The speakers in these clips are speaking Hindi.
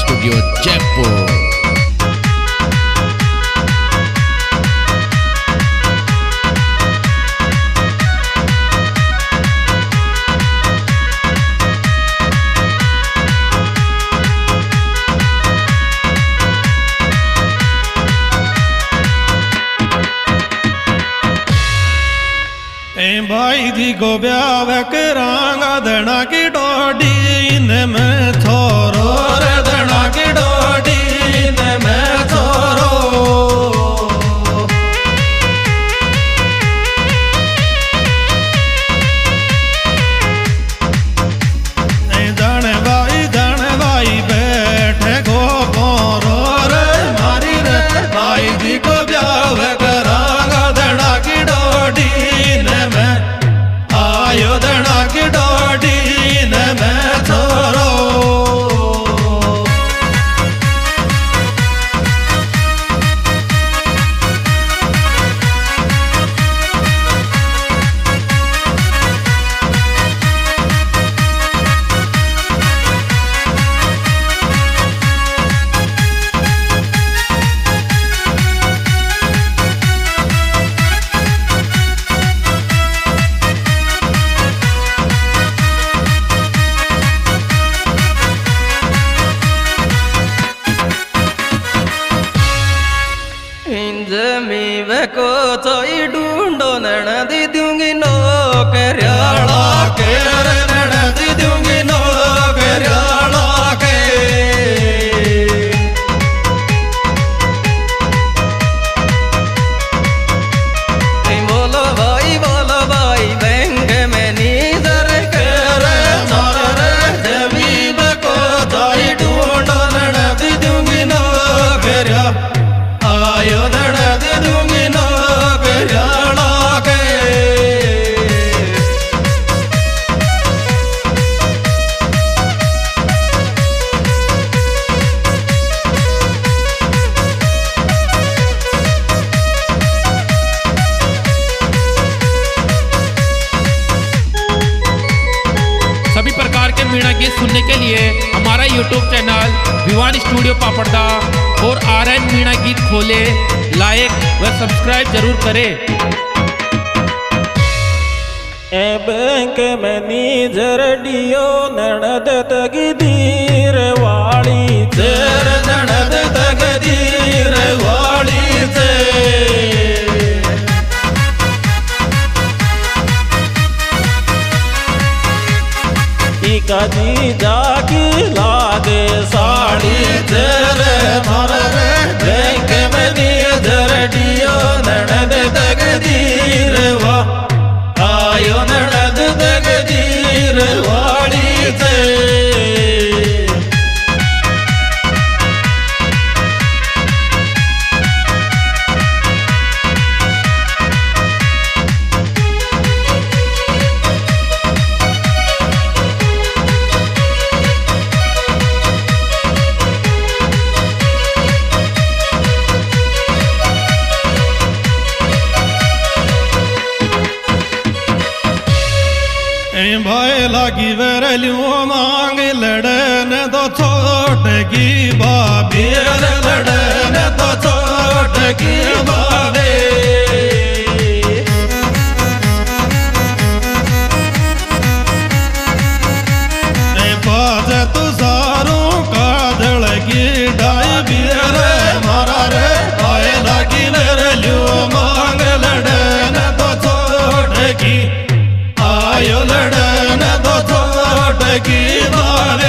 स्टूडियो जयपुर। भाई जी को ब्याह करांगा धना की डोडी ने मैं छोरो रे धना की डोडी ने मैं छोरो। जाने भाई बैठे गो बोरो रे मारी रे भाई जी को ब्याह करांगा धना की डोडी ने मैं आयो धना की डोडी ने मैं छोरो। को तो ढूंढो ननदी दूंगी नौकरियाला के ननदी दूंगी नौकरियाला के। बोलो भाई बैंक में नीदर कर मारे जमीन को तो ढूंढो ननदी दूंगी नौकरिया आयो ननदी दूंगी नौकरियाला के। सभी प्रकार के मीणा गीत सुनने के लिए हमारा YouTube channel Bhiwani studio Papadda और RN मीणा गीत खोले, लाइक व सब्सक्राइब जरूर करें। बैंक में नीजर डियो ननद तगदीर वाली तेर ननद तगदीर वाली ते। काजी जाकी लागे साड़ी तेरे मारे बैंक में नीजर डियो ननद तगदीर वा आयो ननद तगदीर वाली ते। भाई लागी वरलियों मांग लड़न तो छोट की बाबी लड़न तो छोट की बाबे। बाज तू सारों का दड़गी डाई बियर मारा रे भाई लागी वरलियों मांग लड़न तो छोट की आयो लड़न तो छोट की बारे।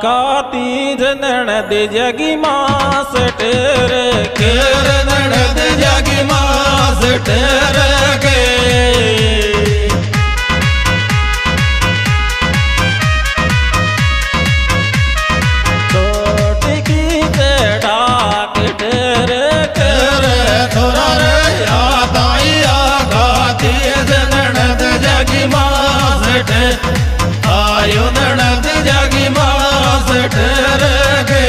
तीज ननद जगी मास टेरे के ननद जगी मास टेरे के आयो ननद जगी मास टेरे के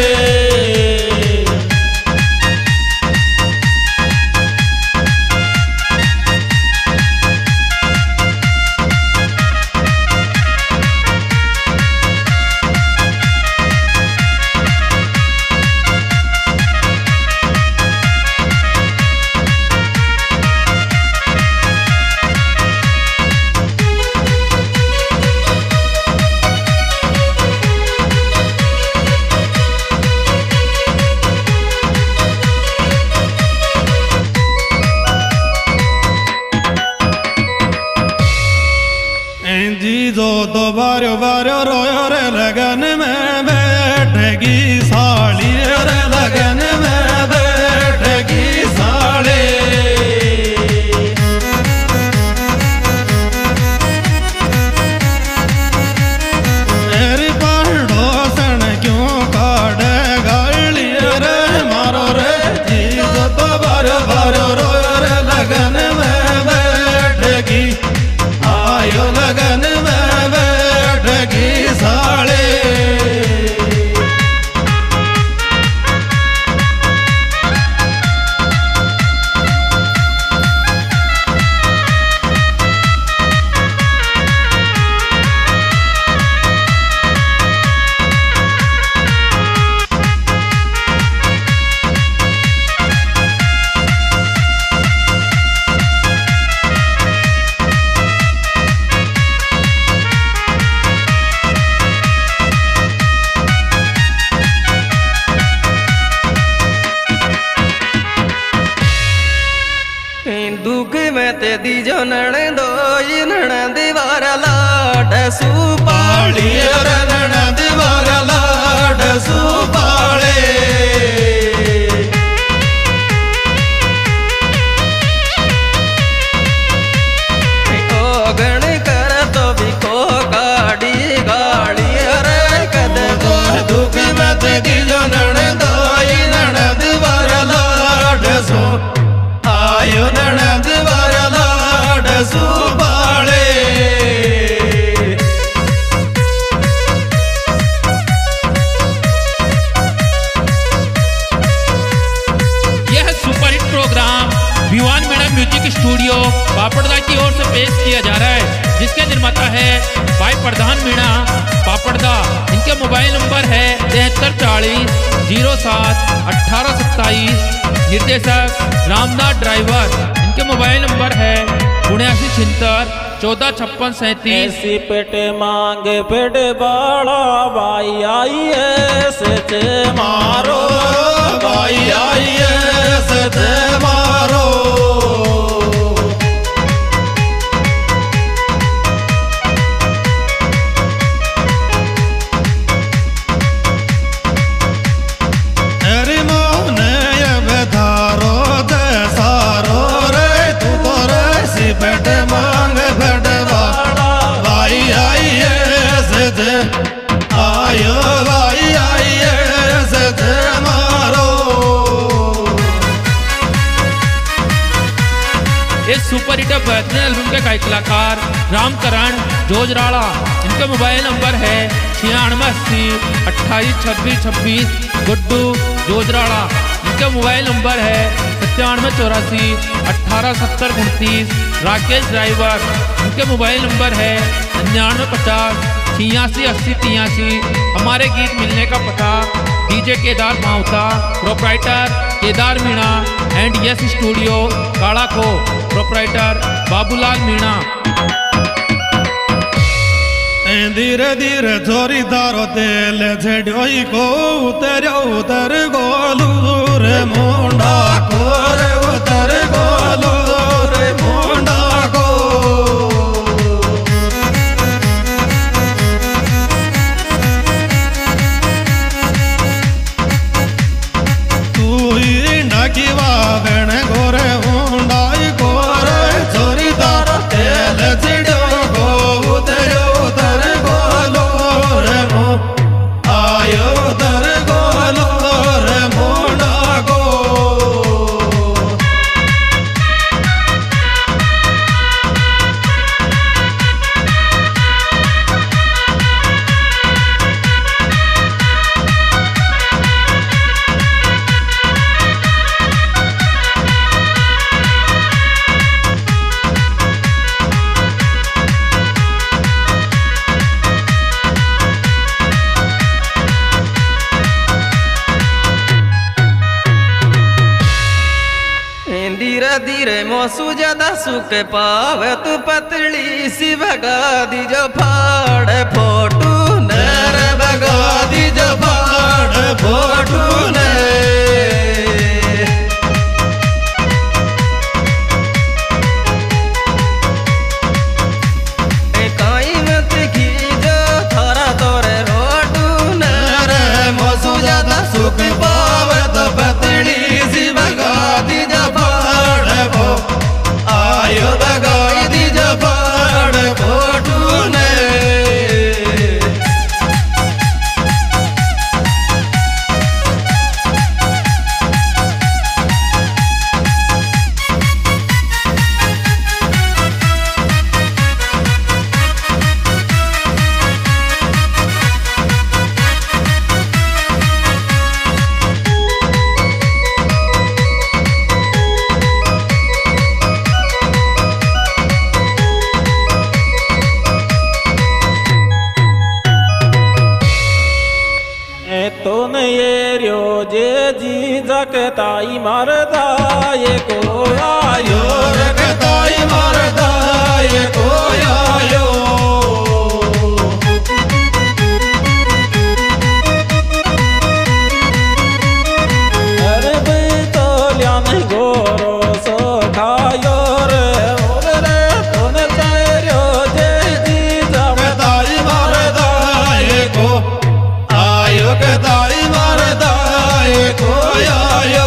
जो तो बारो बारो रोयो रे लगन में बैठेगी साली रे लगन में बैठेगी साली मेरी पड़ोसन क्यों काटे गाली रे मारो रे जी जो तो बारो बारो रोयो रे लगन में बैठेगी आयो लगन में बैठेगी साले दुख में ते दीजो नणंदो नणंद वारा लाड सुपाली रे ननद वारा लाड सुपाले ओगण कर तो भी को गाड़ी गाड़ी रे कद तो दुख में ते दीजो ननदो ननद वारा लाड सु आयो ननद वारा लाड सुपाले यह superhit programme Bhiwan Meena music studio Papadda की ओर से पेश किया जा रहा है, जिसके निर्माता है भाई प्रधान मीणा पापड़दा। इनके मोबाइल नंबर है 7340 07 1827। निर्देशक रामनाथ ड्राइवर। इनके मोबाइल नंबर है 7976 145637। ऐसी पेटे मांगे पेटे बाड़ा बाई आई ऐसे मारो भाई आइए सते मारो तेरी मोने ये बेधारो दे सारो रे तू तो रे सी बेटे मांग बेटे भाई आइए सते आयो भाई आइए सते मारो। इस सुपर हिट बेहतरीन एल्बम के गायक कलाकार रामकरण जोजराड़ा। इनका मोबाइल नंबर है 9680 28 26 26। गुड्डू जोजराड़ा। इनका मोबाइल नंबर है 9784 18 70 29। राकेश ड्राइवर। इनके मोबाइल नंबर है 9950 86 80 83। हमारे गीत मिलने का पता DJ Kedar Mauta, proprietor Kedar Meena and yes studio काड़ा खो, प्रोप्राइटर बाबूलाल मीणा। धीरे धीरे चोरी दारो तेल झेड़ोई को उतर गोलू रे मुंडा को रे उतर गोलू रे मुंडा को। धीरे धीरे मौसू ज्यादा सुख पावे तू पतली सी भगा दी जो फाड़ फोटू नर भगा दी जो फाड़ फोटू ने काई मत खींचो थारा तोरे रोटू नर मौसू ज्यादा सुख पावे तो पतली सी भगा दी जो फाड़ फो आयो भगाई दी जो फाड़ फोटू ने तोन ये रोजे जी जगताई मरदा ये को आयो जगताई मरदा ये को आयो अरे भाई तो ल्यान गोरो सो खायो रे ओरे तोन ये रोजे जी जगताई मरदा ये को आयो जगताई मरदा ये को आयो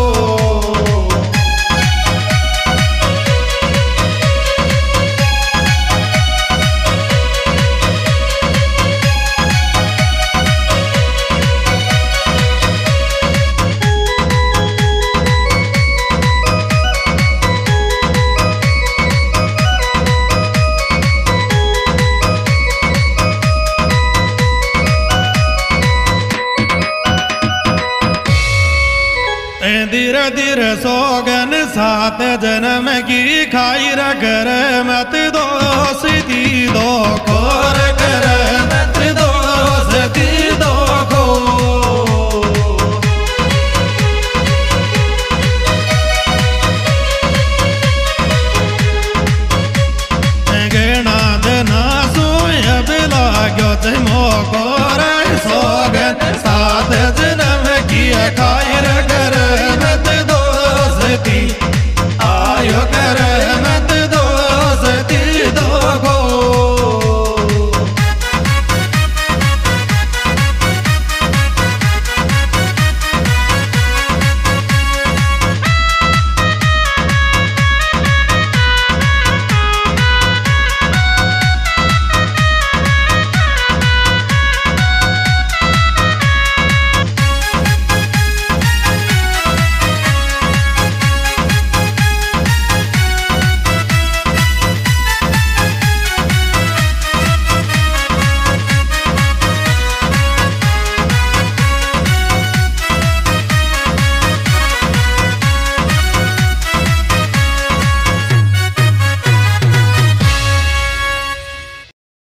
धीरे धीरे सोगन सात जन्म की खाई रगर मत दो सीधी दो खोर